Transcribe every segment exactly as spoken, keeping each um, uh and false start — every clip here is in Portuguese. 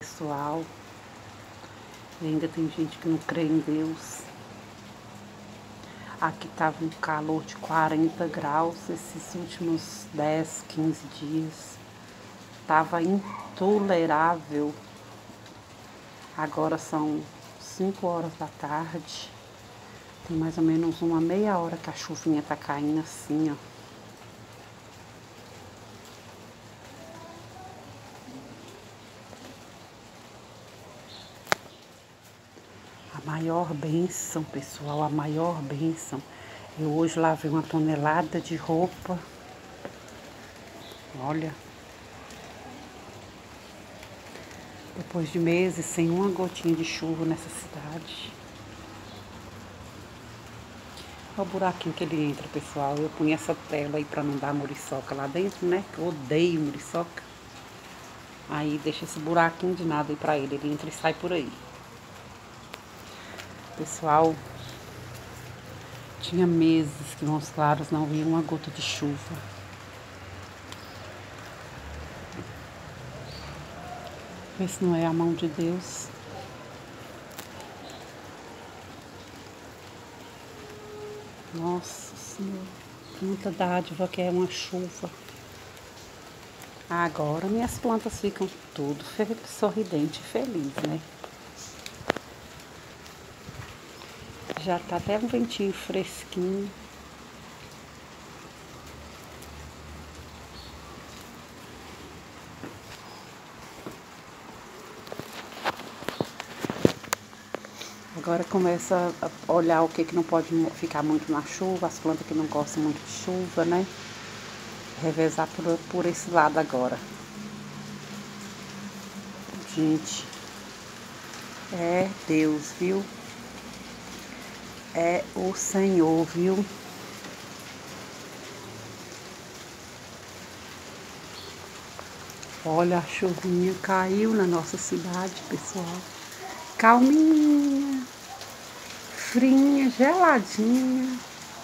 Pessoal, e ainda tem gente que não crê em Deus. Aqui tava um calor de quarenta graus esses últimos dez, quinze dias. Tava intolerável. Agora são cinco horas da tarde. Tem mais ou menos uma meia hora que a chuvinha tá caindo assim, ó. A maior bênção, pessoal, a maior bênção. Eu hoje lavei uma tonelada de roupa. Olha. Depois de meses sem uma gotinha de chuva nessa cidade. Olha o buraquinho que ele entra, pessoal. Eu punha essa tela aí pra não dar muriçoca lá dentro, né? Que eu odeio muriçoca. Aí deixa esse buraquinho de nada aí pra ele. Ele entra e sai por aí. Pessoal, tinha meses que Montes Claros não via uma gota de chuva. Vê se não é a mão de Deus. Nossa Senhora, muita dádiva que é uma chuva. Agora minhas plantas ficam tudo sorridente e feliz, né? Já tá até um ventinho fresquinho. Agora começa a olhar o que, que não pode ficar muito na chuva, as plantas que não gostam muito de chuva, né? Revezar por, por esse lado agora. Gente, é Deus, viu? É o Senhor, viu? Olha, a chuvinha caiu na nossa cidade, pessoal. Calminha, frinha, geladinha.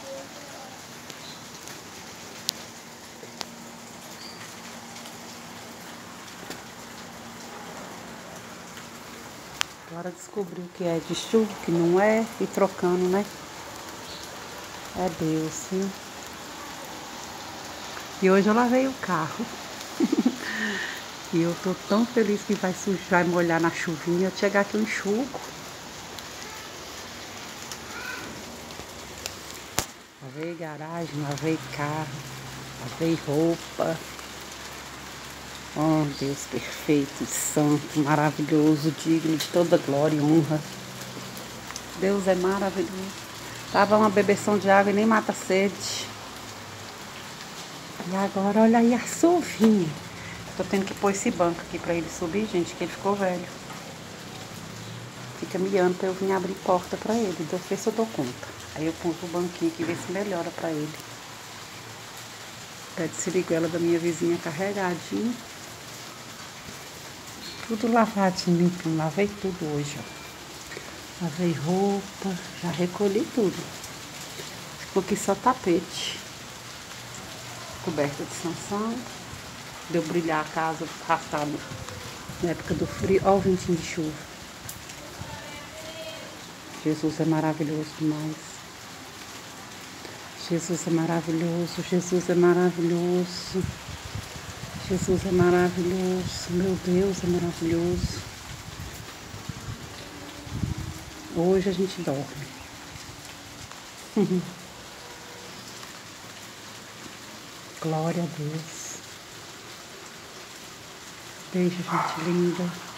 Agora descobriu que é de chuva, que não é, e trocando, né? É Deus, viu? E hoje eu lavei o carro. E eu tô tão feliz que vai sujar e molhar na chuvinha. Eu chegar aqui eu enxugo. Lavei garagem, lavei carro, lavei roupa. Oh, Deus perfeito, santo, maravilhoso, digno de toda glória e honra. Deus é maravilhoso. Tava uma bebeção de água e nem mata a sede. E agora, olha aí a chuvinha. Tô tendo que pôr esse banco aqui pra ele subir, gente, que ele ficou velho. Fica miando pra eu vir abrir porta pra ele. Então, ver se eu dou conta. Aí eu pus o banquinho aqui, ver se melhora pra ele. Pé de siriguela da minha vizinha carregadinho. Tudo lavadinho, limpinho. Lavei tudo hoje, ó. Lavei roupa, já recolhi tudo. Ficou aqui só tapete. Coberta de Sansão. Deu brilhar a casa arrastado na época do frio. Olha o ventinho de chuva. Jesus é maravilhoso demais. Jesus é maravilhoso. Jesus é maravilhoso. Jesus é maravilhoso. Meu Deus é maravilhoso. Hoje a gente dorme. Glória a Deus. Beijo, gente linda.